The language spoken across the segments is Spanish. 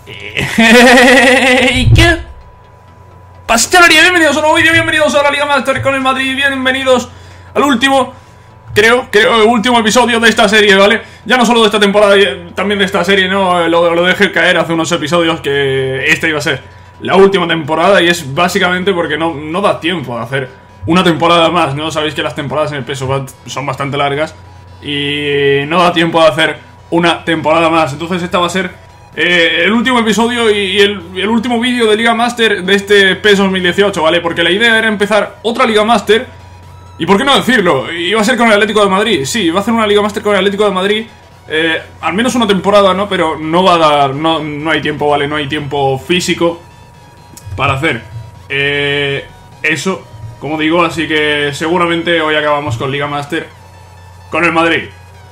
¿Y qué? Pastelería, bienvenidos a un nuevo vídeo, bienvenidos a la Liga Master con el Madrid, bienvenidos al último, creo, el último episodio de esta serie, ¿vale? Ya no solo de esta temporada, también de esta serie, ¿no? Lo dejé caer hace unos episodios que esta iba a ser la última temporada y es básicamente porque no da tiempo de hacer una temporada más, ¿no? Sabéis que las temporadas en el peso son bastante largas y no da tiempo de hacer una temporada más, entonces esta va a ser el último episodio y el último vídeo de Liga Master de este PES 2018, ¿vale? Porque la idea era empezar otra Liga Master. ¿Y por qué no decirlo? Iba a ser con el Atlético de Madrid. Sí, iba a hacer una Liga Master con el Atlético de Madrid. Al menos una temporada, ¿no? Pero no va a dar... No hay tiempo, ¿vale? No hay tiempo físico para hacer eso, como digo. Así que seguramente hoy acabamos con Liga Master con el Madrid.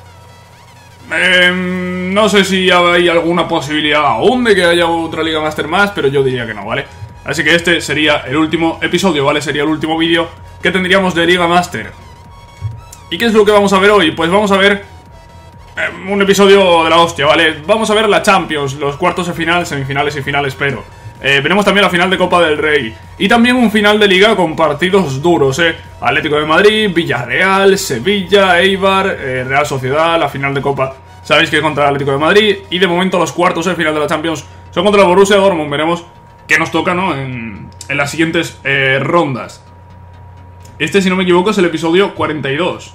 No sé si hay alguna posibilidad aún de que haya otra Liga Master más, pero yo diría que no, ¿vale? Así que este sería el último episodio, ¿vale? Sería el último vídeo que tendríamos de Liga Master. ¿Y qué es lo que vamos a ver hoy? Pues vamos a ver un episodio de la hostia, ¿vale? Vamos a ver la Champions, los cuartos de final, semifinales y finales, pero veremos también la final de Copa del Rey y también un final de Liga con partidos duros, Atlético de Madrid, Villarreal, Sevilla, Eibar, Real Sociedad, la final de Copa sabéis que es contra el Atlético de Madrid y de momento los cuartos de final de la Champions son contra el Borussia Dortmund. Veremos qué nos toca, ¿no? En las siguientes rondas. Este, si no me equivoco, es el episodio 42.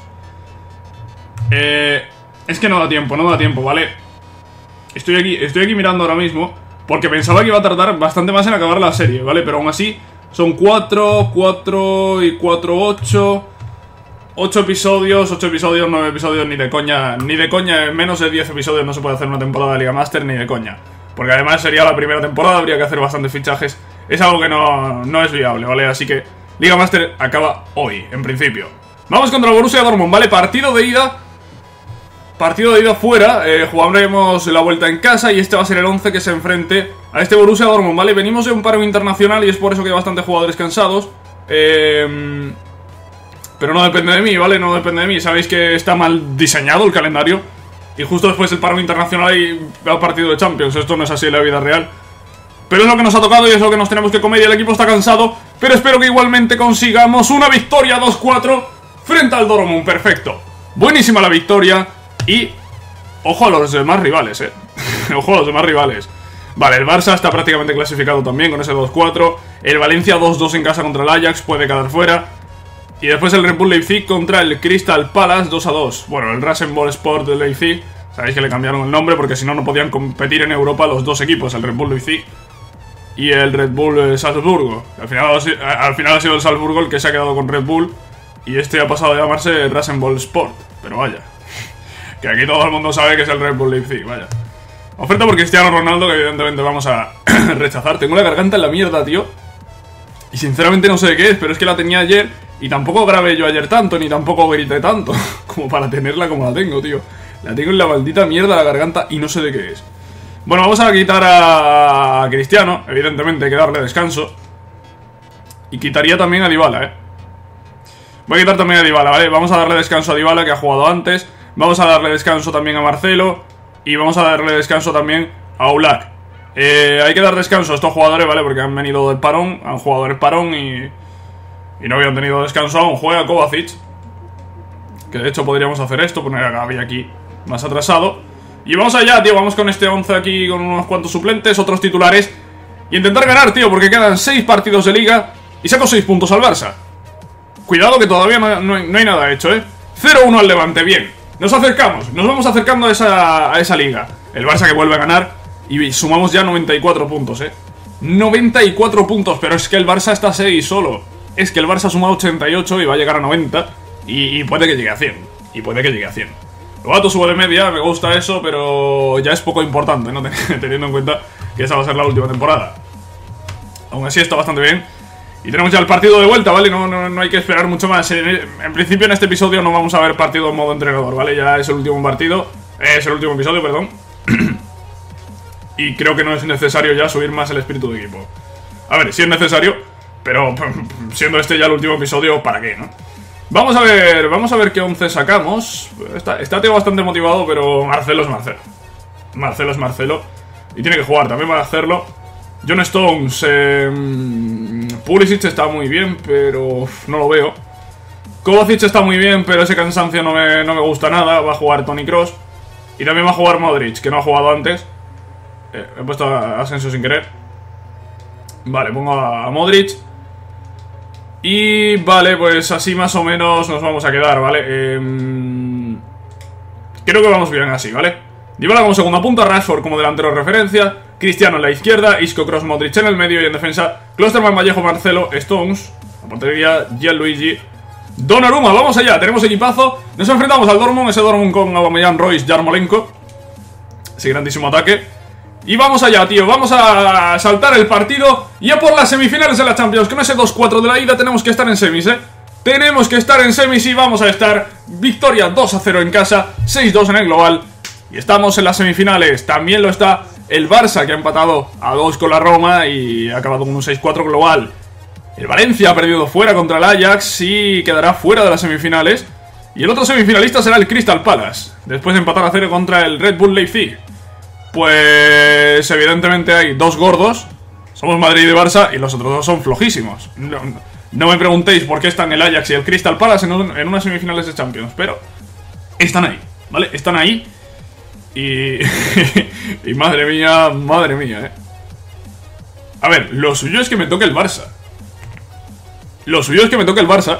Es que no da tiempo, ¿vale? Estoy aquí mirando ahora mismo porque pensaba que iba a tardar bastante más en acabar la serie, ¿vale? Pero aún así, son 4 y 4, 8 episodios, 9 episodios, ni de coña, en menos de 10 episodios no se puede hacer una temporada de Liga Master, ni de coña. Porque además sería la primera temporada, habría que hacer bastantes fichajes. Es algo que no es viable, ¿vale? Así que Liga Master acaba hoy, en principio. Vamos contra el Borussia Dortmund, ¿vale? Partido de ida fuera, jugaremos la vuelta en casa y este va a ser el 11 que se enfrente a este Borussia Dortmund, ¿vale? Venimos de un paro internacional y es por eso que hay bastantes jugadores cansados. Pero no depende de mí, ¿vale? No depende de mí. Sabéis que está mal diseñado el calendario y justo después del paro internacional hay partido de Champions. Esto no es así en la vida real, pero es lo que nos ha tocado y es lo que nos tenemos que comer y el equipo está cansado. Pero espero que igualmente consigamos una victoria 2-4 frente al Dortmund. Perfecto. Buenísima la victoria. Y ojo a los demás rivales, Ojo a los demás rivales. Vale, el Barça está prácticamente clasificado también con ese 2-4. El Valencia 2-2 en casa contra el Ajax, puede quedar fuera. Y después el Red Bull Leipzig contra el Crystal Palace 2-2. Bueno, el Rasenball-Sport de Leipzig, sabéis que le cambiaron el nombre porque si no, no podían competir en Europa los dos equipos, el Red Bull Leipzig y el Red Bull Salzburgo. Al final ha sido el Salzburgo el que se ha quedado con Red Bull y este ha pasado a llamarse Rasenball-Sport. Pero vaya, que aquí todo el mundo sabe que es el Red Bull Leipzig, vaya. Oferta por Cristiano Ronaldo que evidentemente vamos a rechazar. Tengo la garganta en la mierda, tío. Y sinceramente no sé de qué es, pero es que la tenía ayer y tampoco grabé yo ayer tanto, ni tampoco grité tanto como para tenerla como la tengo, tío. La tengo en la maldita mierda la garganta y no sé de qué es. Bueno, vamos a quitar a Cristiano, evidentemente hay que darle descanso. Y quitaría también a Dybala, Voy a quitar también a Dybala, ¿vale? Vamos a darle descanso a Dybala, que ha jugado antes. Vamos a darle descanso también a Marcelo. Y vamos a darle descanso también a Oblak. Hay que dar descanso a estos jugadores, ¿vale? Porque han venido del parón, han jugado el parón y no habían tenido descanso aún. Juega Kovacic, que de hecho podríamos hacer esto, poner a Gavi aquí más atrasado. Y vamos allá, tío, vamos con este 11 aquí con unos cuantos suplentes, otros titulares. Y intentar ganar, tío, porque quedan 6 partidos de liga y saco 6 puntos al Barça. Cuidado que todavía no hay nada hecho, 0-1 al Levante, bien. Nos acercamos, nos vamos acercando a esa liga. El Barça que vuelve a ganar y sumamos ya 94 puntos, 94 puntos, pero es que el Barça está a 6 solo. Es que el Barça ha sumado 88 y va a llegar a 90 y puede que llegue a 100. Lo alto sube de media, me gusta eso, pero ya es poco importante, ¿no? Teniendo en cuenta que esa va a ser la última temporada. Aún así está bastante bien. Y tenemos ya el partido de vuelta, ¿vale? No hay que esperar mucho más. En principio en este episodio no vamos a ver partido en modo entrenador, ¿vale? Ya es el último partido. Es el último episodio, perdón. Y creo que no es necesario ya subir más el espíritu de equipo. A ver, sí es necesario, pero siendo este ya el último episodio, ¿para qué, no? Vamos a ver qué 11 sacamos. Está tío bastante motivado, pero Marcelo es Marcelo. Marcelo es Marcelo. Y tiene que jugar, también va a hacerlo. John Stones, Pulisic está muy bien, pero no lo veo. Kovacic está muy bien, pero ese cansancio no me gusta nada. Va a jugar Toni Kroos. Y también va a jugar Modric, que no ha jugado antes. He puesto a Asensio sin querer. Vale, pongo a Modric. Y vale, pues así más o menos nos vamos a quedar, ¿vale? Creo que vamos bien así, ¿vale? Dybala como segunda punta, Rashford como delantero de referencia, Cristiano en la izquierda, Isco, Kroos, Modric en el medio y en defensa Klosterman, Vallejo, Marcelo, Stones, la portería, Gianluigi, Donnarumma. Vamos allá, tenemos equipazo. Nos enfrentamos al Dortmund, ese Dortmund con Aubameyang, Royce, Yarmolenko, ese grandísimo ataque. Y vamos allá, tío, vamos a saltar el partido y a por las semifinales de la Champions. Con ese 2-4 de la ida tenemos que estar en semis, tenemos que estar en semis y vamos a estar. Victoria 2-0 en casa, 6-2 en el global. Y estamos en las semifinales. También lo está el Barça, que ha empatado a 2 con la Roma y ha acabado con un 6-4 global. El Valencia ha perdido fuera contra el Ajax y quedará fuera de las semifinales. Y el otro semifinalista será el Crystal Palace, después de empatar a 0 contra el Red Bull Leipzig. Pues evidentemente hay dos gordos. Somos Madrid y Barça y los otros dos son flojísimos. No me preguntéis por qué están el Ajax y el Crystal Palace en unas semifinales de Champions, pero están ahí, ¿vale? Están ahí. Y... y madre mía, A ver, lo suyo es que me toque el Barça. Lo suyo es que me toque el Barça.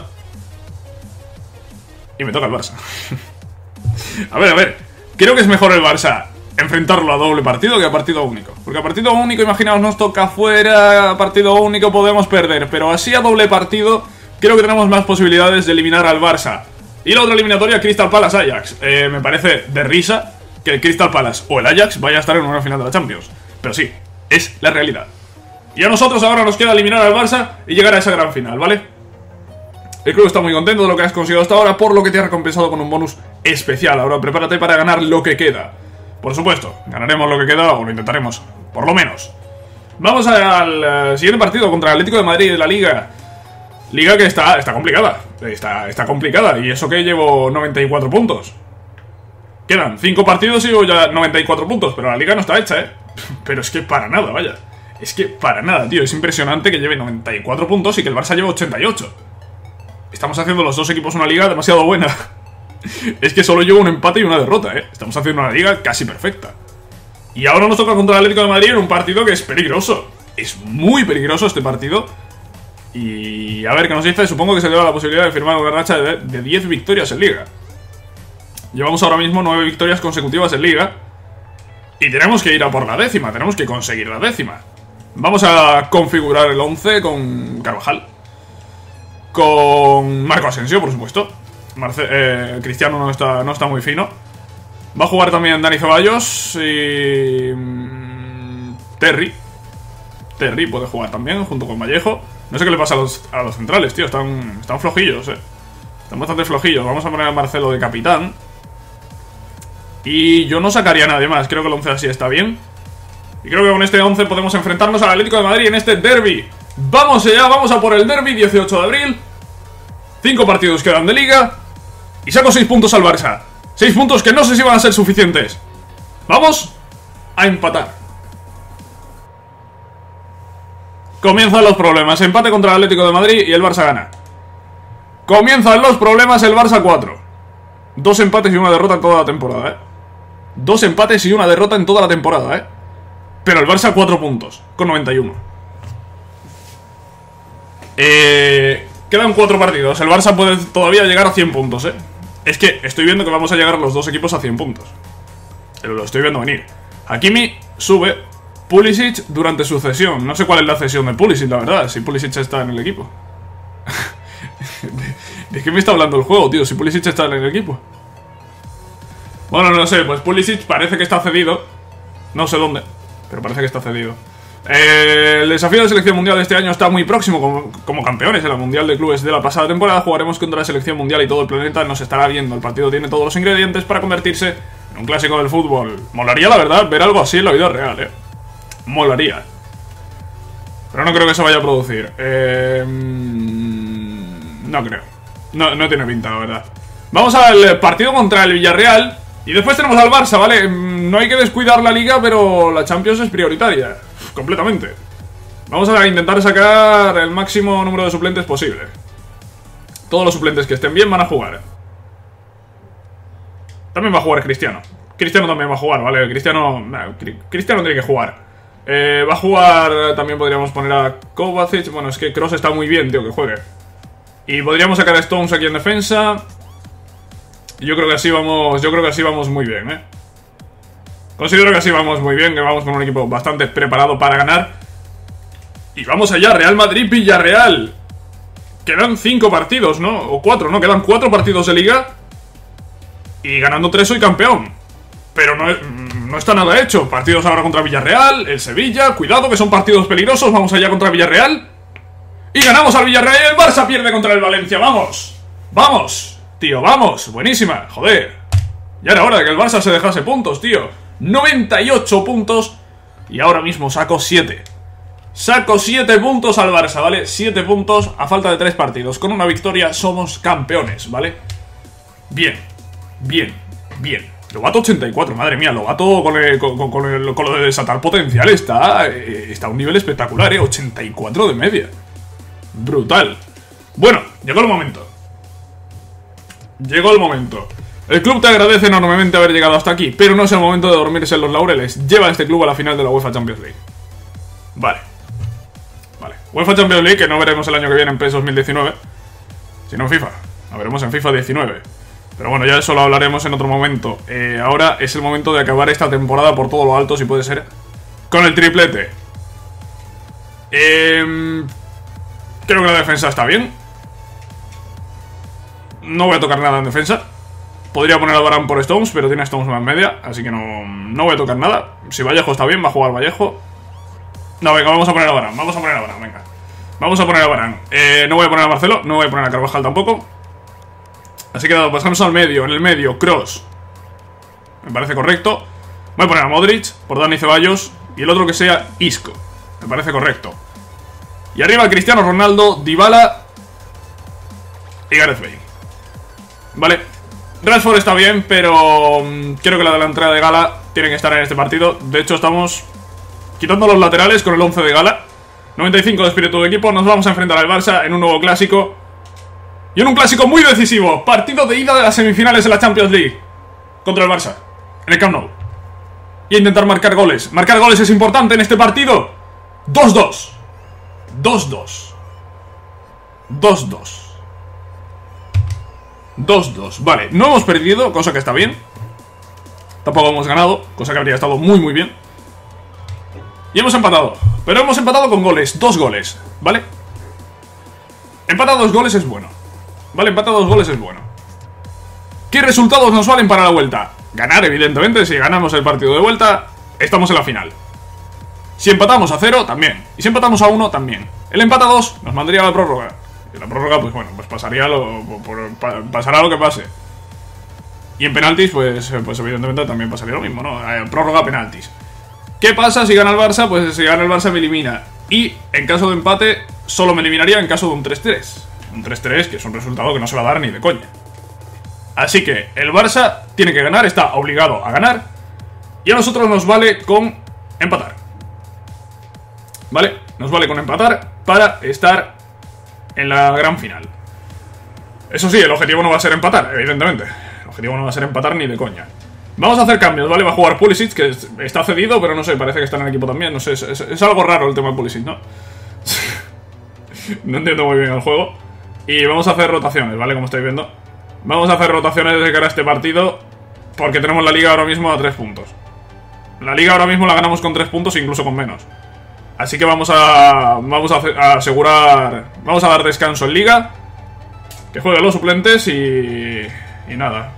Y me toca el Barça. A ver, creo que es mejor el Barça enfrentarlo a doble partido que a partido único. Porque a partido único, imaginaos, nos toca fuera. A partido único podemos perder, pero así a doble partido creo que tenemos más posibilidades de eliminar al Barça. Y la otra eliminatoria, Crystal Palace-Ajax. Me parece de risa que el Crystal Palace o el Ajax vaya a estar en una final de la Champions. Pero sí, es la realidad. Y a nosotros ahora nos queda eliminar al Barça y llegar a esa gran final, ¿vale? El club está muy contento de lo que has conseguido hasta ahora, por lo que te ha recompensado con un bonus especial. Ahora prepárate para ganar lo que queda. Por supuesto, ganaremos lo que queda, o lo intentaremos, por lo menos. Vamos al siguiente partido contra el Atlético de Madrid de la Liga. Liga que está complicada. Está complicada, y eso que llevo 94 puntos. Quedan 5 partidos y llevo ya 94 puntos, pero la Liga no está hecha, Pero es que para nada, vaya. Es que para nada, tío. Es impresionante que lleve 94 puntos y que el Barça lleve 88. Estamos haciendo los dos equipos una liga demasiado buena. Es que solo llevo un empate y una derrota, Estamos haciendo una liga casi perfecta. Y ahora nos toca contra el Atlético de Madrid en un partido que es peligroso. Es muy peligroso este partido. Y a ver qué nos dice. Supongo que se le da la posibilidad de firmar una racha de 10 victorias en liga. Llevamos ahora mismo 9 victorias consecutivas en liga. Y tenemos que ir a por la 10ª. Tenemos que conseguir la 10ª. Vamos a configurar el 11 con Carvajal, con Marco Asensio, por supuesto. Cristiano no está muy fino. Va a jugar también Dani Ceballos y... Terry puede jugar también, junto con Vallejo. No sé qué le pasa a los centrales, tío. Están flojillos, Están bastante flojillos. Vamos a poner a Marcelo de capitán. Y yo no sacaría a nadie más. Creo que el 11 así está bien. Y creo que con este 11 podemos enfrentarnos al Atlético de Madrid en este derbi. Vamos allá, vamos a por el derbi, 18 de abril. 5 partidos quedan de liga. Y saco 6 puntos al Barça. 6 puntos que no sé si van a ser suficientes. Vamos a empatar. Comienzan los problemas. Empate contra el Atlético de Madrid y el Barça gana. Comienzan los problemas, el Barça 4. 2 empates y una derrota en toda la temporada, 2 empates y una derrota en toda la temporada, Pero el Barça 4 puntos, con 91. Quedan 4 partidos. El Barça puede todavía llegar a 100 puntos, Es que estoy viendo que vamos a llegar los dos equipos a 100 puntos. Lo estoy viendo venir. Hakimi sube, Pulisic durante su cesión. No sé cuál es la cesión de Pulisic, la verdad. Si Pulisic está en el equipo. ¿De qué me está hablando el juego, tío? Si Pulisic está en el equipo. Bueno, no sé, pues Pulisic parece que está cedido. No sé dónde, pero parece que está cedido. El desafío de selección mundial de este año está muy próximo como campeones. En la mundial de clubes de la pasada temporada jugaremos contra la selección mundial y todo el planeta nos estará viendo. El partido tiene todos los ingredientes para convertirse en un clásico del fútbol. Molaría, la verdad, ver algo así en la vida real, Molaría. Pero no creo que se vaya a producir. No creo. No tiene pinta, la verdad. Vamos al partido contra el Villarreal. Y después tenemos al Barça, ¿vale? No hay que descuidar la Liga, pero la Champions es prioritaria. Completamente. Vamos a intentar sacar el máximo número de suplentes posible. Todos los suplentes que estén bien van a jugar. También va a jugar Cristiano. Cristiano también va a jugar, ¿vale? Cristiano tiene que jugar. Va a jugar, también podríamos poner a Kovacic. Bueno, es que Kroos está muy bien, tío, que juegue. Y podríamos sacar a Stones aquí en defensa. Yo creo que así vamos muy bien, ¿eh? Considero que así vamos muy bien, que vamos con un equipo bastante preparado para ganar. Y vamos allá, Real Madrid-Villarreal. Quedan 5 partidos, ¿no? O 4, ¿no? Quedan 4 partidos de Liga. Y ganando 3 soy campeón. Pero no está nada hecho. Partidos ahora contra Villarreal, el Sevilla. Cuidado que son partidos peligrosos. Vamos allá contra Villarreal. Y ganamos al Villarreal y el Barça pierde contra el Valencia. ¡Vamos! ¡Vamos! Tío, vamos, buenísima, joder. Ya era hora de que el Barça se dejase puntos, tío. 98 puntos. Y ahora mismo saco 7. Saco 7 puntos al Barça, ¿vale? 7 puntos a falta de 3 partidos. Con una victoria somos campeones, ¿vale? Bien, bien, bien. Lobato 84, madre mía, Lobato con lo de desatar potencial está a un nivel espectacular, 84 de media. Brutal. Bueno, llegó el momento. Llegó el momento. El club te agradece enormemente haber llegado hasta aquí, pero no es el momento de dormirse en los laureles. Lleva a este club a la final de la UEFA Champions League. Vale. Vale. UEFA Champions League, que no veremos el año que viene en PES 2019, sino en FIFA. La veremos en FIFA 19. Pero bueno, ya eso lo hablaremos en otro momento. Ahora es el momento de acabar esta temporada por todo lo alto, si puede ser, con el triplete. Creo que la defensa está bien. No voy a tocar nada en defensa. Podría poner a Varane por Stones, pero tiene Stones más media, así que no voy a tocar nada. Si Vallejo está bien, va a jugar Vallejo. No, venga, vamos a poner a Varane. Vamos a poner a Varane, venga. Vamos a poner a Varane. No voy a poner a Marcelo, no voy a poner a Carvajal tampoco. Así que pasamos al medio. En el medio, Kroos. Me parece correcto. Voy a poner a Modric por Dani Ceballos. Y el otro que sea Isco. Me parece correcto. Y arriba Cristiano Ronaldo, Dybala y Gareth Bale. Vale, Rashford está bien, pero creo que la delantera de Gala tiene que estar en este partido. De hecho estamos quitando los laterales con el 11 de Gala. 95 de espíritu de equipo. Nos vamos a enfrentar al Barça en un nuevo clásico. Y en un clásico muy decisivo. Partido de ida de las semifinales de la Champions League contra el Barça, en el Camp Nou. Y a intentar marcar goles. Marcar goles es importante en este partido. 2-2. 2-2. 2-2. 2-2, vale, no hemos perdido, cosa que está bien. Tampoco hemos ganado, cosa que habría estado muy muy bien. Y hemos empatado, pero hemos empatado con goles, 2 goles, ¿vale? Empatar 2 goles es bueno. Vale, empatar 2 goles es bueno. ¿Qué resultados nos valen para la vuelta? Ganar, evidentemente, si ganamos el partido de vuelta, estamos en la final. Si empatamos a 0, también. Y si empatamos a 1, también. El empate a 2 nos mandaría a la prórroga. Y la prórroga, pues bueno, pues pasará lo que pase. Y en penaltis, pues evidentemente también pasaría lo mismo, ¿no? Prórroga, penaltis. ¿Qué pasa si gana el Barça? Pues si gana el Barça me elimina. Y en caso de empate, solo me eliminaría en caso de un 3-3. Un 3-3, que es un resultado que no se va a dar ni de coña. Así que el Barça tiene que ganar, está obligado a ganar. Y a nosotros nos vale con empatar. ¿Vale? Nos vale con empatar para estar en la gran final. Eso sí, el objetivo no va a ser empatar, evidentemente. El objetivo no va a ser empatar ni de coña. Vamos a hacer cambios, ¿vale? Va a jugar Pulisic, que está cedido, pero no sé, parece que está en el equipo también. No sé, es algo raro el tema de Pulisic, ¿no? No entiendo muy bien el juego. Y vamos a hacer rotaciones, ¿vale? Como estáis viendo. Vamos a hacer rotaciones de cara a este partido, porque tenemos la liga ahora mismo a 3 puntos. La liga ahora mismo la ganamos con 3 puntos, incluso con menos. Así que vamos a asegurar... Vamos a dar descanso en liga. Que jueguen los suplentes y nada.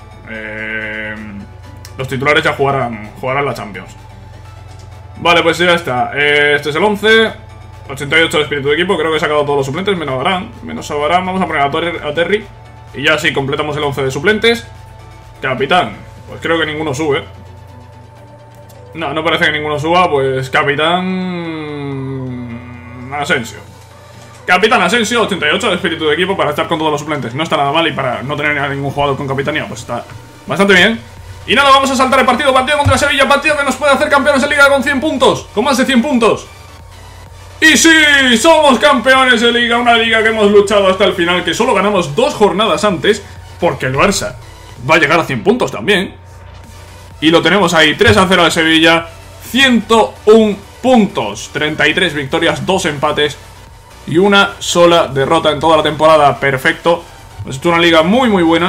Los titulares ya jugarán la Champions. Vale, pues ya está. Este es el 11. 88 de espíritu de equipo. Creo que he sacado todos los suplentes, menos Varane. Vamos a poner a Terry. Y ya sí, completamos el 11 de suplentes. Capitán. Pues creo que ninguno sube. No parece que ninguno suba. Pues Capitán Asensio. Capitán Asensio, 88 de espíritu de equipo para estar con todos los suplentes. No está nada mal, y para no tener a ningún jugador con capitanía, pues está bastante bien. Y nada, vamos a saltar el partido contra Sevilla, partido que nos puede hacer campeones de Liga con 100 puntos, con más de 100 puntos. Y sí, somos campeones de Liga, una Liga que hemos luchado hasta el final, que solo ganamos 2 jornadas antes, porque el Barça va a llegar a 100 puntos también. Y lo tenemos ahí, 3-0 al Sevilla, 101 puntos, 33 victorias, 2 empates y una sola derrota en toda la temporada. Perfecto, es una liga muy buena.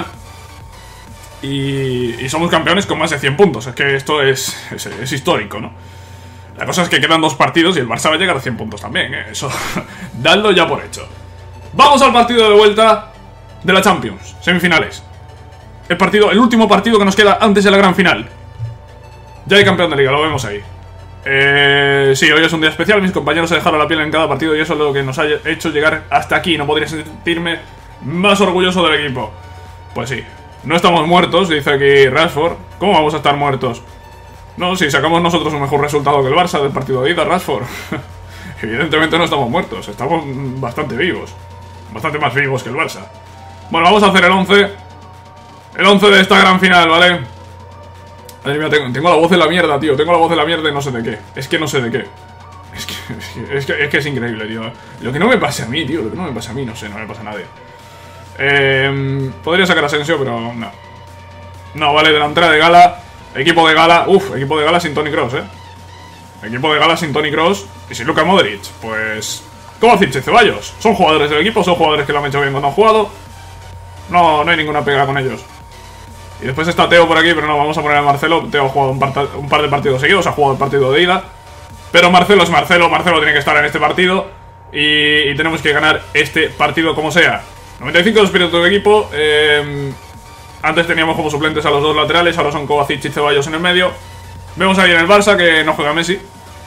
Y somos campeones con más de 100 puntos. Es que esto es histórico, ¿no? La cosa es que quedan 2 partidos y el Barça va a llegar a 100 puntos también, ¿eh? Eso, dadlo ya por hecho. Vamos al partido de vuelta de la Champions, semifinales. El último partido que nos queda antes de la gran final. Ya hay campeón de Liga, lo vemos ahí. Sí, hoy es un día especial. Mis compañeros se dejaron la piel en cada partido y eso es lo que nos ha hecho llegar hasta aquí. No podría sentirme más orgulloso del equipo. Pues sí. No estamos muertos, dice aquí Rashford. ¿Cómo vamos a estar muertos? No, si sacamos nosotros un mejor resultado que el Barça del partido de ida, Rashford. Evidentemente no estamos muertos, estamos bastante vivos. Bastante más vivos que el Barça. Bueno, vamos a hacer el 11. El 11 de esta gran final, ¿vale? Madre mía, tengo la voz de la mierda, tío. Tengo la voz de la mierda y no sé de qué. Es que no sé de qué. Es que es increíble, tío. Lo que no me pasa a mí, tío. Lo que no me pasa a mí, no sé, no me pasa a nadie. Podría sacar a Asensio, pero no. No, vale, delantera de Gala. Equipo de Gala. Equipo de Gala sin Toni Kroos, Equipo de Gala sin Toni Kroos y sin Luka Modric. Pues Kovacic y Ceballos. Son jugadores del equipo, son jugadores que lo han hecho bien cuando han jugado. No hay ninguna pega con ellos. Y después está Teo por aquí, pero no, vamos a poner a Marcelo. Teo ha jugado un par de partidos seguidos, ha jugado el partido de ida. Pero Marcelo es Marcelo, Marcelo tiene que estar en este partido. Y tenemos que ganar este partido como sea. 95 de espíritu del equipo. Antes teníamos como suplentes a los 2 laterales, ahora son Kovacic y Ceballos en el medio. Vemos ahí en el Barça que no juega Messi.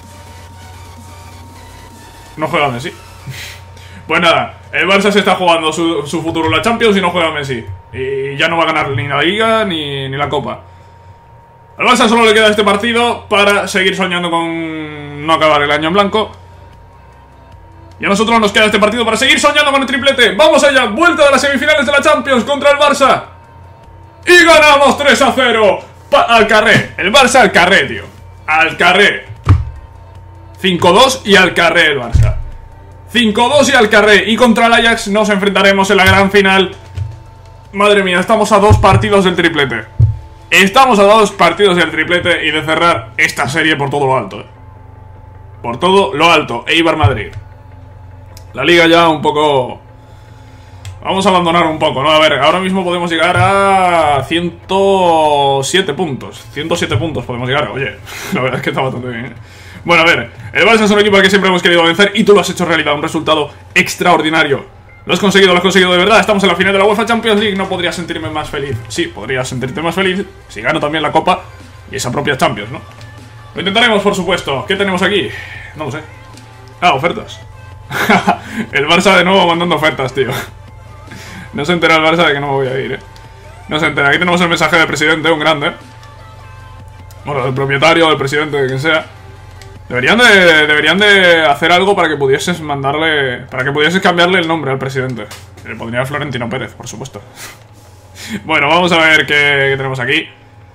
No juega Messi. Pues nada, el Barça se está jugando su futuro en la Champions y no juega Messi. Y ya no va a ganar ni la Liga ni la Copa. Al Barça solo le queda este partido para seguir soñando con no acabar el año en blanco. Y a nosotros nos queda este partido para seguir soñando con el triplete. ¡Vamos allá! Vuelta de las semifinales de la Champions contra el Barça. ¡Y ganamos 3-0! Al carré. El Barça al carré, tío. Al carré. 5-2 y al carré el Barça. 5-2 y al carré. Y contra el Ajax nos enfrentaremos en la gran final. Madre mía, estamos a 2 partidos del triplete. Estamos a 2 partidos del triplete y de cerrar esta serie por todo lo alto. Por todo lo alto. Eibar Madrid. La liga ya un poco... Vamos a abandonar un poco, ¿no? A ver, ahora mismo podemos llegar a 107 puntos. 107 puntos podemos llegar, oye. La verdad es que está bastante bien, Bueno, a ver, el Barça es un equipo al que siempre hemos querido vencer y tú lo has hecho realidad, un resultado extraordinario. Lo has conseguido de verdad. Estamos en la final de la UEFA Champions League. No podría sentirme más feliz. Sí, podría sentirte más feliz si gano también la Copa y esa propia Champions, ¿no? Lo intentaremos, por supuesto. ¿Qué tenemos aquí? No lo sé. Ah, ofertas. El Barça de nuevo mandando ofertas, tío. No se entera el Barça de que no me voy a ir, No se entera. Aquí tenemos el mensaje del presidente, un grande. Bueno, del propietario, del presidente, de quien sea. Deberían de hacer algo para que pudieses mandarle... Para que pudieses cambiarle el nombre al presidente. Le pondría Florentino Pérez, por supuesto. Bueno, vamos a ver qué tenemos aquí.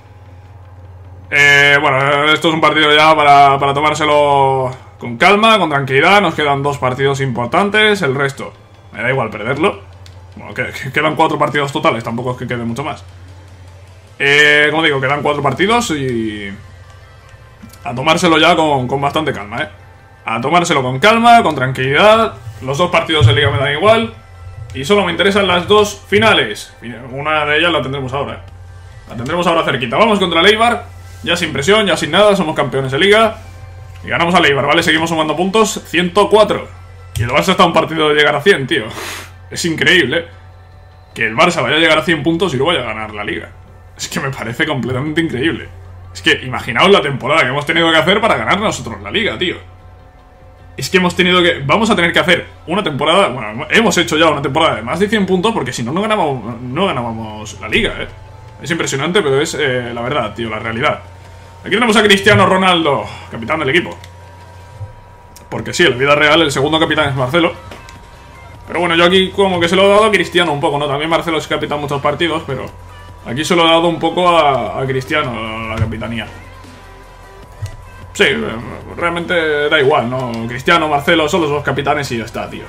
Bueno, esto es un partido ya para tomárselo con calma, con tranquilidad. Nos quedan 2 partidos importantes. El resto, me da igual perderlo. Bueno, quedan 4 partidos totales. Tampoco es que quede mucho más. Como digo, quedan 4 partidos y... A tomárselo ya con bastante calma, A tomárselo con calma, con tranquilidad. Los 2 partidos de Liga me dan igual. Y solo me interesan las 2 finales. Una de ellas la tendremos ahora, La tendremos ahora cerquita. Vamos contra el Eibar. Ya sin presión, ya sin nada. Somos campeones de Liga. Y ganamos al Eibar, ¿vale? Seguimos sumando puntos. 104. Y el Barça está a un partido de llegar a 100, tío. Es increíble que el Barça vaya a llegar a 100 puntos y luego vaya a ganar la Liga. Es que me parece completamente increíble. Es que imaginaos la temporada que hemos tenido que hacer para ganar nosotros la Liga, tío. Es que hemos tenido que... Vamos a tener que hacer una temporada... Bueno, hemos hecho ya una temporada de más de 100 puntos porque si no, no ganábamos la Liga, Es impresionante, pero es la verdad, tío, la realidad. Aquí tenemos a Cristiano Ronaldo, capitán del equipo. Porque sí, en la vida real el segundo capitán es Marcelo. Pero bueno, yo aquí como que se lo he dado a Cristiano un poco, ¿no? También Marcelo es capitán muchos partidos, pero Aquí se lo he dado un poco a Cristiano, la capitanía. Sí, realmente da igual, ¿no? Cristiano, Marcelo, son los dos capitanes y ya está, tío.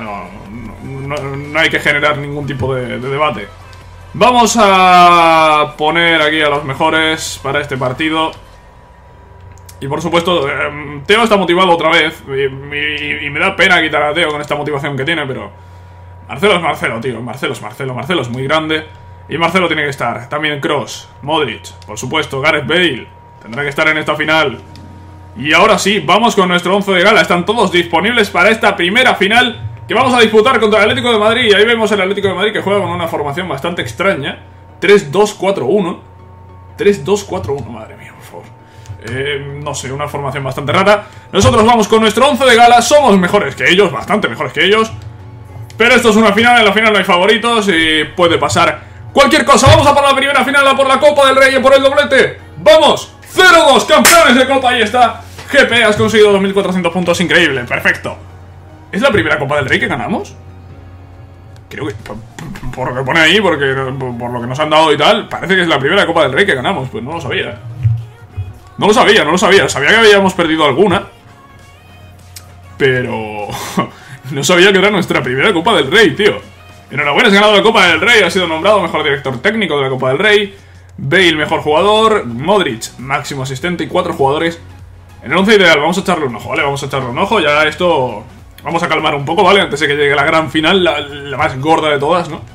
No hay que generar ningún tipo de debate. Vamos a poner aquí a los mejores para este partido. Y por supuesto, Teo está motivado otra vez. Y me da pena quitar a Teo con esta motivación que tiene, pero... Marcelo es Marcelo, tío. Marcelo es Marcelo. Marcelo es muy grande. Y Marcelo tiene que estar. También Kroos, Modric, por supuesto, Gareth Bale. Tendrá que estar en esta final. Y ahora sí, vamos con nuestro 11 de gala. Están todos disponibles para esta primera final que vamos a disputar contra el Atlético de Madrid. Y ahí vemos el Atlético de Madrid que juega con una formación bastante extraña. 3-2-4-1. 3-2-4-1, madre mía, por favor. No sé, una formación bastante rara. Nosotros vamos con nuestro 11 de gala. Somos mejores que ellos, bastante mejores que ellos. Pero esto es una final, en la final no hay favoritos y puede pasar cualquier cosa. Vamos a por la primera final, a por la Copa del Rey y por el doblete. ¡Vamos! 0-2, campeones de Copa, ahí está. GP, has conseguido 2400 puntos, increíble, perfecto. ¿Es la primera Copa del Rey que ganamos? Creo que, por lo que pone ahí, por lo que nos han dado y tal, parece que es la primera Copa del Rey que ganamos. Pues no lo sabía. No lo sabía. Sabía que habíamos perdido alguna, pero no sabía que era nuestra primera Copa del Rey, tío. Enhorabuena, has ganado la Copa del Rey, has sido nombrado mejor director técnico de la Copa del Rey. Bale, mejor jugador. Modric, máximo asistente y 4 jugadores en el 11 ideal. Vamos a echarle un ojo, ¿vale? Vamos a echarle un ojo. Ya esto... Vamos a calmar un poco, ¿vale? Antes de que llegue la gran final, la más gorda de todas, ¿no?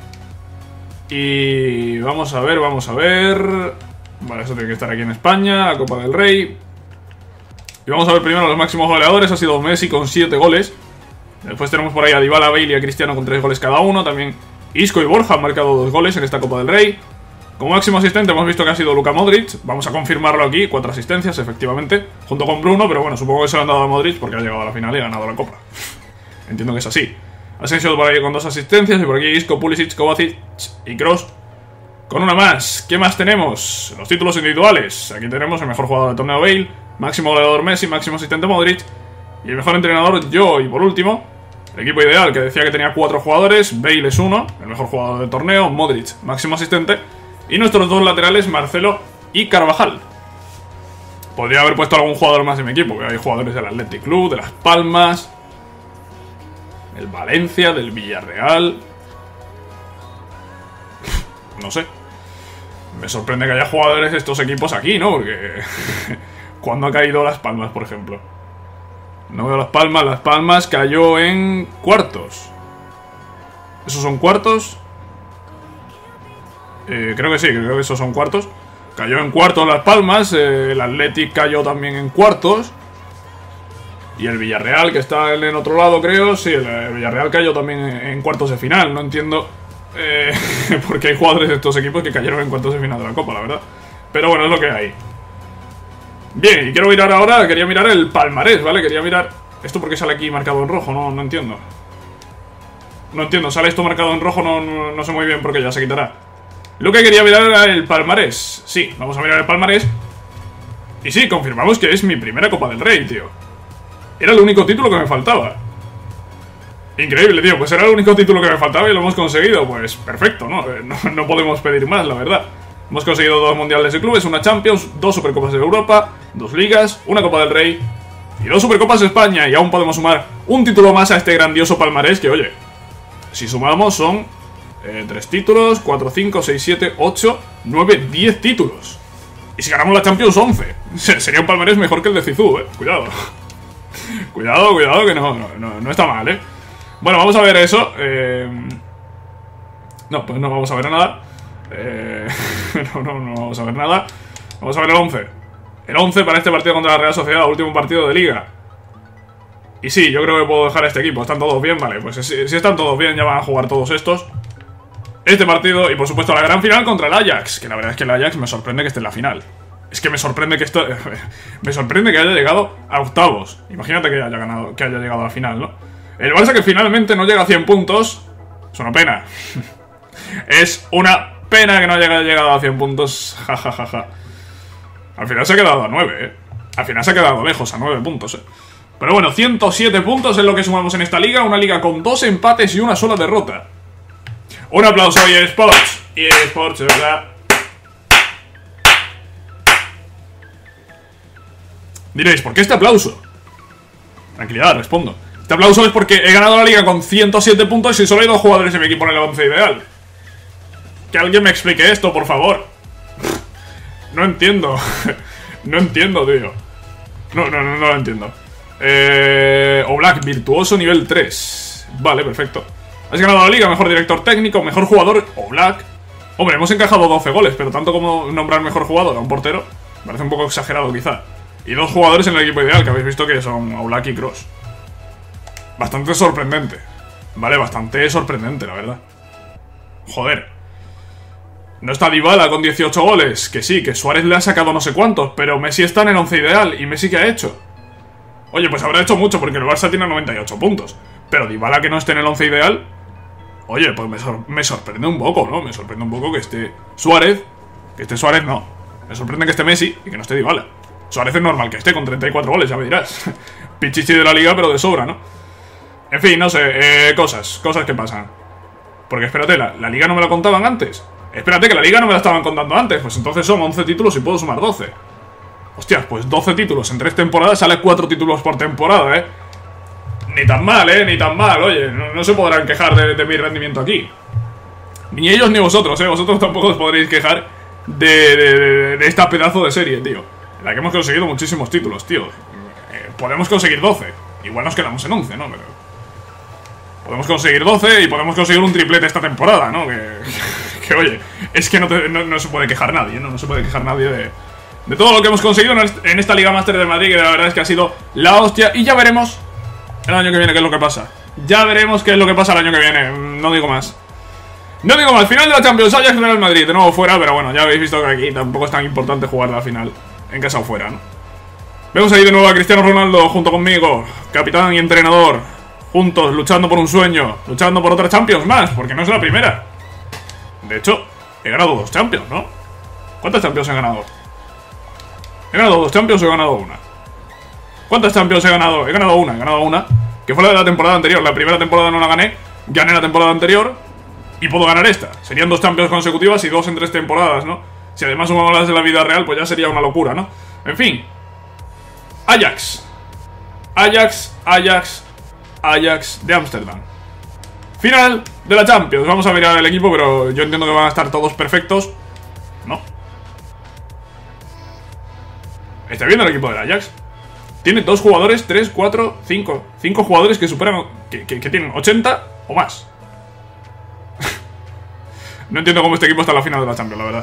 Y... vamos a ver... Vale, eso tiene que estar aquí en España, la Copa del Rey. Y vamos a ver primero los máximos goleadores. Ha sido Messi con 7 goles. Después tenemos por ahí a Dybala, Bale y a Cristiano con 3 goles cada uno. También Isco y Borja han marcado 2 goles en esta Copa del Rey. Como máximo asistente hemos visto que ha sido Luka Modric. Vamos a confirmarlo aquí, 4 asistencias, efectivamente, junto con Bruno, pero bueno, supongo que se lo han dado a Modric porque ha llegado a la final y ha ganado la Copa. Entiendo que es así. Asensio por ahí con 2 asistencias y por aquí Isco, Pulisic, Kovacic y Kroos con una más. ¿Qué más tenemos? Los títulos individuales. Aquí tenemos el mejor jugador del torneo Bale, máximo goleador Messi, máximo asistente Modric y el mejor entrenador yo. Y por último, el equipo ideal, que decía que tenía 4 jugadores. Bale es 1, el mejor jugador del torneo, Modric, máximo asistente, y nuestros 2 laterales, Marcelo y Carvajal. Podría haber puesto algún jugador más en mi equipo, porque hay jugadores del Athletic Club, de Las Palmas, del Valencia, del Villarreal. No sé. Me sorprende que haya jugadores de estos equipos aquí, ¿no? Porque... ¿cuándo ha caído Las Palmas, por ejemplo? No veo Las Palmas. Las Palmas cayó en cuartos. ¿Esos son cuartos? Creo que sí, creo que esos son cuartos. Cayó en cuartos Las Palmas. El Athletic cayó también en cuartos. Y el Villarreal, que está en el otro lado, creo. Sí, el Villarreal cayó también en cuartos de final. No entiendo porque hay jugadores de estos equipos que cayeron en cuartos de final de la Copa, la verdad. Pero bueno, es lo que hay. Bien, y quiero mirar ahora, quería mirar el palmarés, ¿vale? Quería mirar... ¿Esto por qué sale aquí marcado en rojo? No entiendo. No entiendo, sale esto marcado en rojo, no sé muy bien por qué, ya se quitará. Lo que quería mirar era el palmarés. Sí, vamos a mirar el palmarés. Y sí, confirmamos que es mi primera Copa del Rey, tío. Era el único título que me faltaba. Increíble, tío, pues era el único título que me faltaba y lo hemos conseguido. Pues perfecto, ¿no? No podemos pedir más, la verdad. Hemos conseguido 2 mundiales de clubes, una Champions, 2 Supercopas de Europa, 2 ligas, una Copa del Rey y 2 Supercopas de España. Y aún podemos sumar un título más a este grandioso palmarés que, oye, si sumamos son 3 títulos, 4, 5, 6, 7, 8, 9, 10 títulos. Y si ganamos la Champions, 11. Sería un palmarés mejor que el de Zizou, cuidado. Cuidado, que no está mal, Bueno, vamos a ver eso. No, pues no vamos a ver nada. No vamos a ver nada. Vamos a ver el 11. El 11 para este partido contra la Real Sociedad, último partido de Liga. Y sí, yo creo que puedo dejar este equipo. ¿Están todos bien? Vale, pues si están todos bien, ya van a jugar todos estos este partido. Y por supuesto la gran final contra el Ajax. Que la verdad es que el Ajax me sorprende que esté en la final. Es que me sorprende que esto... me sorprende que haya llegado a octavos. Imagínate que haya ganado, que haya llegado a la final, ¿no? El Barça, que finalmente no llega a 100 puntos. Es una pena. Es una pena que no haya llegado a 100 puntos. Ja. Al final se ha quedado a 9, Al final se ha quedado lejos, a 9 puntos, Pero bueno, 107 puntos es lo que sumamos en esta liga. Una liga con 2 empates y una sola derrota. Un aplauso a EA Sports. EA Sports, de verdad. Diréis, ¿por qué este aplauso? Tranquilidad, respondo. Este aplauso es porque he ganado la liga con 107 puntos y solo hay 2 jugadores en mi equipo en el 11 ideal. Que alguien me explique esto, por favor. No entiendo. No entiendo, tío. No lo entiendo. Oblak, virtuoso nivel 3. Vale, perfecto. Has ganado la liga, mejor director técnico, mejor jugador, Oblak. Hombre, hemos encajado 12 goles, pero tanto como nombrar mejor jugador a un portero, parece un poco exagerado quizá. Y 2 jugadores en el equipo ideal, que habéis visto que son Oblak y Kroos. Bastante sorprendente. Vale, bastante sorprendente, la verdad. Joder. No está Dybala con 18 goles. Que sí, que Suárez le ha sacado no sé cuántos, pero Messi está en el 11 ideal. ¿Y Messi qué ha hecho? Oye, pues habrá hecho mucho porque el Barça tiene 98 puntos. Pero Dybala que no esté en el 11 ideal... Oye, pues me sorprende un poco, ¿no? Me sorprende un poco que esté Suárez. Que esté Suárez, no. Me sorprende que esté Messi y que no esté Dybala. Suárez es normal que esté con 34 goles, ya me dirás. Pichichi de la liga, pero de sobra, ¿no? En fin, no sé, cosas que pasan. Porque espérate, la liga no me la contaban antes. Espérate, que la liga no me la estaban contando antes. Pues entonces son 11 títulos y puedo sumar 12. Hostias, pues 12 títulos en 3 temporadas, sale 4 títulos por temporada, Ni tan mal, ni tan mal. Oye, no se podrán quejar de mi rendimiento aquí. Ni ellos ni vosotros, vosotros tampoco os podréis quejar de esta pedazo de serie, tío. En la que hemos conseguido muchísimos títulos, tío. Podemos conseguir 12. Igual nos quedamos en 11, ¿no? Pero podemos conseguir 12 y podemos conseguir un triplete esta temporada, ¿no? Que oye, es que no se puede quejar nadie, ¿no? No se puede quejar nadie de todo lo que hemos conseguido en esta Liga Master de Madrid, que la verdad es que ha sido la hostia. Y ya veremos el año que viene qué es lo que pasa. Ya veremos qué es lo que pasa el año que viene. No digo más. No digo más. Final de la Champions, Ajax Real Madrid. De nuevo fuera, pero bueno, ya habéis visto que aquí tampoco es tan importante jugar la final en casa o fuera, ¿no? Vemos ahí de nuevo a Cristiano Ronaldo junto conmigo, capitán y entrenador, juntos, luchando por un sueño, luchando por otra Champions más, porque no es la primera. De hecho, he ganado 2 Champions, ¿no? ¿Cuántas Champions he ganado? ¿He ganado 2 Champions o he ganado una? ¿Cuántas Champions he ganado? He ganado una, que fue la de la temporada anterior. La primera temporada no la gané la temporada anterior y puedo ganar esta. Serían 2 Champions consecutivas y 2 en 3 temporadas, ¿no? Si además sumamos las de la vida real, pues ya sería una locura, ¿no? En fin. Ajax de Ámsterdam. Final de la Champions. Vamos a mirar el equipo, pero yo entiendo que van a estar todos perfectos. ¿No? ¿Está viendo el equipo del Ajax? Tiene 2 jugadores, 3, 4, 5 jugadores que superan, que tienen 80 o más. No entiendo cómo este equipo está en la final de la Champions, la verdad.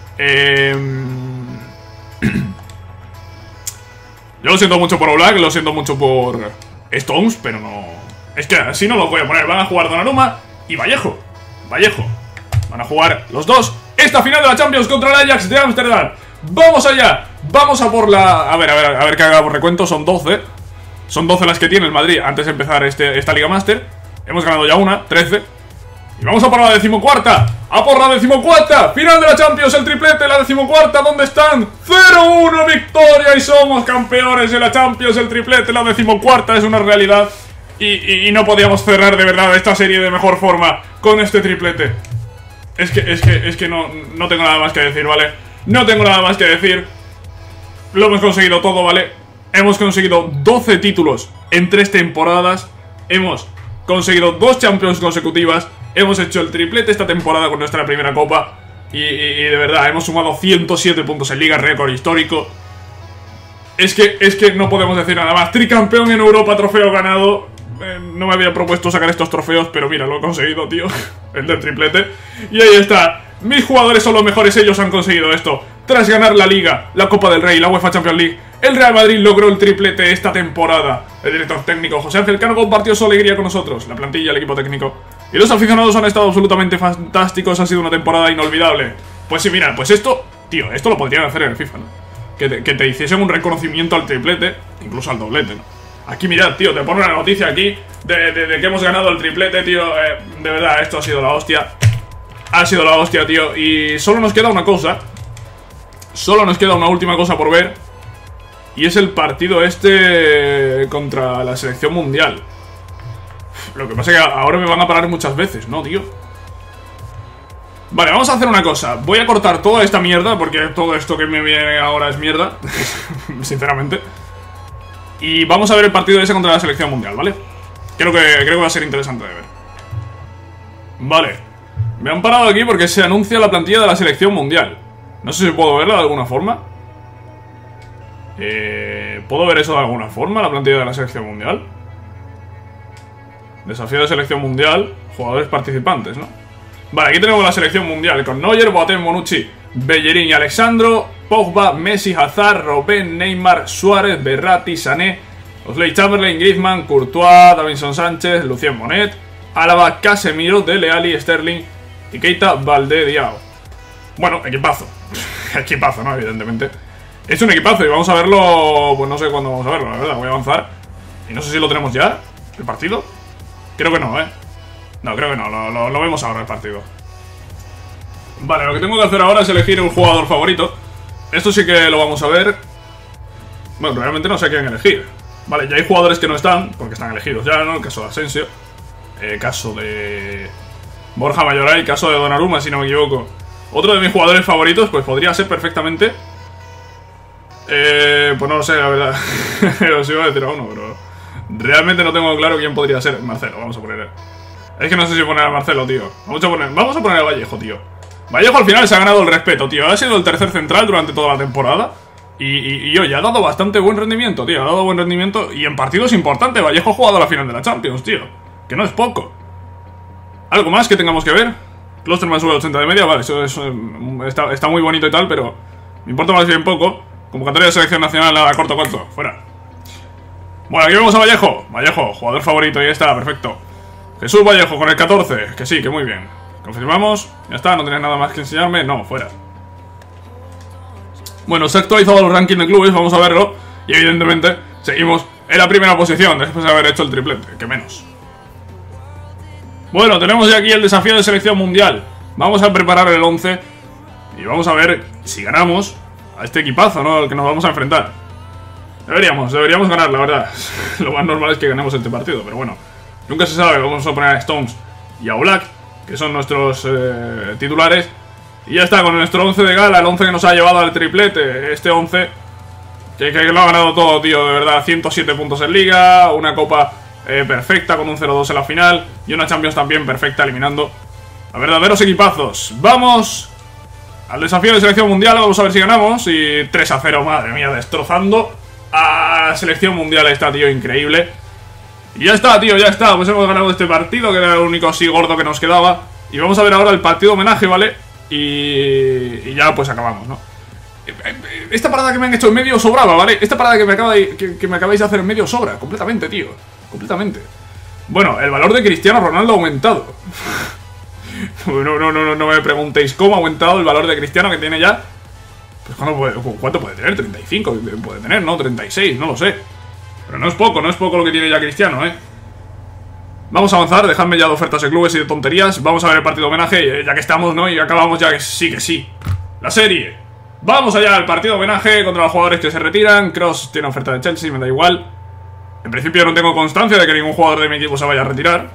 Yo lo siento mucho por Oblak, lo siento mucho por Stones, pero no... Es que así no lo voy a poner. Van a jugar Donnarumma y Vallejo. Van a jugar los dos esta final de la Champions contra el Ajax de Ámsterdam. ¡Vamos allá! Vamos a por la... A ver que hagamos recuento. Son 12. Son 12 las que tiene el Madrid antes de empezar esta Liga Master. Hemos ganado ya una, 13. Y vamos a por la 14ª. ¡A por la 14ª! ¡Final de la Champions! El triplete, la 14ª. ¿Dónde están? 0-1 victoria y somos campeones de la Champions. El triplete, la 14ª es una realidad. Y no podíamos cerrar de verdad esta serie de mejor forma con este triplete. Es que no tengo nada más que decir, ¿vale? No tengo nada más que decir. Lo hemos conseguido todo, ¿vale? Hemos conseguido 12 títulos en 3 temporadas. Hemos conseguido 2 Champions consecutivas. Hemos hecho el triplete esta temporada con nuestra primera copa. Y de verdad, hemos sumado 107 puntos en Liga, récord histórico. Es que no podemos decir nada más. Tricampeón en Europa, trofeo ganado. No me había propuesto sacar estos trofeos, pero mira, lo he conseguido, tío. El del triplete. Y ahí está. Mis jugadores son los mejores, ellos han conseguido esto. Tras ganar la Liga, la Copa del Rey, la UEFA Champions League, el Real Madrid logró el triplete esta temporada. El director técnico José Ángel Cano compartió su alegría con nosotros, la plantilla, el equipo técnico. Y los aficionados han estado absolutamente fantásticos, ha sido una temporada inolvidable. Pues sí, mira, pues esto, tío, esto lo podrían hacer en el FIFA, ¿no? Que te hiciesen un reconocimiento al triplete, incluso al doblete, ¿no? Aquí mirad, tío, te pone una noticia aquí de que hemos ganado el triplete, tío. De verdad, esto ha sido la hostia. Ha sido la hostia, tío. Y solo nos queda una cosa. Solo nos queda una última cosa por ver. Y es el partido contra la selección mundial. Lo que pasa es que ahora me van a parar muchas veces, ¿no, tío? Vale, vamos a hacer una cosa. Voy a cortar toda esta mierda, porque todo esto que me viene ahora es mierda. Sinceramente. Y vamos a ver el partido ese contra la selección mundial, ¿vale? Creo que va a ser interesante de ver. Vale. Me han parado aquí porque se anuncia la plantilla de la selección mundial. No sé si puedo verla de alguna forma. ¿Puedo ver eso de alguna forma? La plantilla de la selección mundial. Desafío de selección mundial. Jugadores participantes, ¿no? Vale, aquí tenemos la selección mundial con Neuer, Boateng, Bonucci, Bellerín y Alexandro, Pogba, Messi, Hazard, Robben, Neymar, Suárez, Verratti, Sané, Oxlade-Chamberlain, Griezmann, Courtois, Davinson Sánchez, Lucien Monet, Álava, Casemiro, Dele Alli, Sterling y Keita Baldé-Diao. Bueno, equipazo. Equipazo, ¿no? Evidentemente. Es un equipazo y vamos a verlo. Pues no sé cuándo vamos a verlo, la verdad. Voy a avanzar. Y no sé si lo tenemos ya, el partido. Creo que no, ¿eh? No, creo que no. Lo vemos ahora el partido. Vale, lo que tengo que hacer ahora es elegir un jugador favorito. Esto sí que lo vamos a ver. Bueno, realmente no sé a quién elegir. Vale, ya hay jugadores que no están, porque están elegidos ya, ¿no? El caso de Asensio. El caso de Borja Mayoral, el caso de Donnarumma, si no me equivoco. Otro de mis jugadores favoritos, pues podría ser perfectamente... pues no lo sé, la verdad. Os iba a decir a uno, pero... realmente no tengo claro quién podría ser. Marcelo, vamos a poner él. Es que no sé si poner a Marcelo, tío. Vamos a poner a Vallejo, tío. Vallejo al final se ha ganado el respeto, tío. Ha sido el tercer central durante toda la temporada. Y oye, ha dado bastante buen rendimiento, tío. Ha dado buen rendimiento. Y en partidos importantes. Vallejo ha jugado a la final de la Champions, tío. Que no es poco. ¿Algo más que tengamos que ver? Klosterman sube a 80 de media. Vale, eso está muy bonito y tal, pero me importa más bien poco. Convocatoria de selección nacional, nada, corto. Fuera. Bueno, aquí vemos a Vallejo. Vallejo, jugador favorito, ahí está, perfecto. Jesús Vallejo con el 14. Que sí, que muy bien. Confirmamos. Ya está, no tenés nada más que enseñarme. No, fuera. Bueno, se ha actualizado los rankings de clubes, vamos a verlo. Y evidentemente seguimos en la primera posición después de haber hecho el triplete, que menos. Bueno, tenemos ya aquí el desafío de selección mundial. Vamos a preparar el 11 y vamos a ver si ganamos a este equipazo, ¿no? Al que nos vamos a enfrentar. Deberíamos ganar, la verdad. Lo más normal es que ganemos este partido, pero bueno, nunca se sabe. Vamos a poner a Stones y a Oblak, que son nuestros titulares. Y ya está, con nuestro 11 de gala, el 11 que nos ha llevado al triplete. Este 11 que lo ha ganado todo, tío, de verdad. 107 puntos en Liga, una Copa perfecta con un 0-2 en la final y una Champions también perfecta, eliminando a verdaderos equipazos. Vamos al desafío de selección mundial, vamos a ver si ganamos. Y 3-0, madre mía, destrozando a la selección mundial esta, tío, increíble. Y ya está, tío, ya está, pues hemos ganado este partido, que era el único así gordo que nos quedaba. Y vamos a ver ahora el partido homenaje, ¿vale? Y ya pues acabamos, ¿no? Esta parada que me han hecho en medio sobraba, ¿vale? Esta parada que me acabáis de hacer en medio sobra, completamente, tío. Completamente. Bueno, el valor de Cristiano Ronaldo ha aumentado. No me preguntéis cómo ha aumentado el valor de Cristiano, que tiene ya... Pues ¿cuánto puede tener? 35 puede tener, ¿no? 36, no lo sé. Pero no es poco lo que tiene ya Cristiano, ¿eh? Vamos a avanzar, dejadme ya de ofertas de clubes y de tonterías. Vamos a ver el partido homenaje, ya que estamos, ¿no? Y acabamos ya que sí. La serie. Vamos allá al partido homenaje contra los jugadores que se retiran. Kroos tiene oferta de Chelsea, me da igual. En principio no tengo constancia de que ningún jugador de mi equipo se vaya a retirar.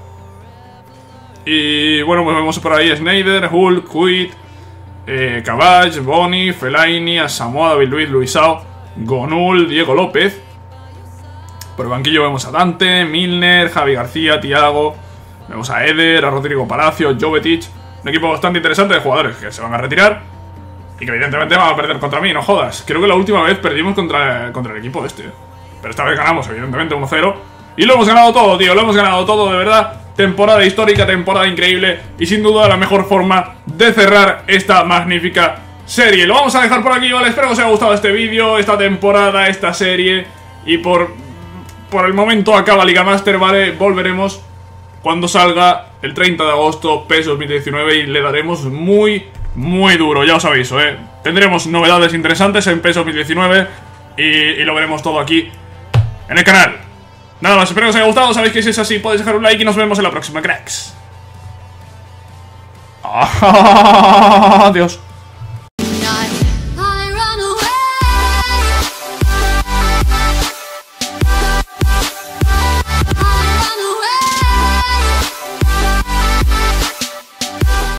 Y bueno, pues vemos por ahí Sneijder, Hulk, Kuit, Cavach, Boni, Fellaini, Asamoah, David Luiz, Luisao, Gonul, Diego López. Por el banquillo vemos a Dante, Milner, Javi García, Thiago. Vemos a Eder, a Rodrigo Palacio, Jovetic. Un equipo bastante interesante de jugadores que se van a retirar y que evidentemente van a perder contra mí, no jodas. Creo que la última vez perdimos contra el equipo este, pero esta vez ganamos, evidentemente, 1-0. Y lo hemos ganado todo, tío, lo hemos ganado todo, de verdad. Temporada histórica, temporada increíble y sin duda la mejor forma de cerrar esta magnífica serie. Lo vamos a dejar por aquí, ¿vale? Espero que os haya gustado este vídeo, esta temporada, esta serie. Y por el momento acaba Liga Master, ¿vale? Volveremos cuando salga el 30 de agosto PES 2019 y le daremos muy duro, ya os aviso, ¿eh? Tendremos novedades interesantes en PES 2019 y lo veremos todo aquí en el canal. Nada más, espero que os haya gustado, sabéis que si es así podéis dejar un like y nos vemos en la próxima, cracks. Adiós.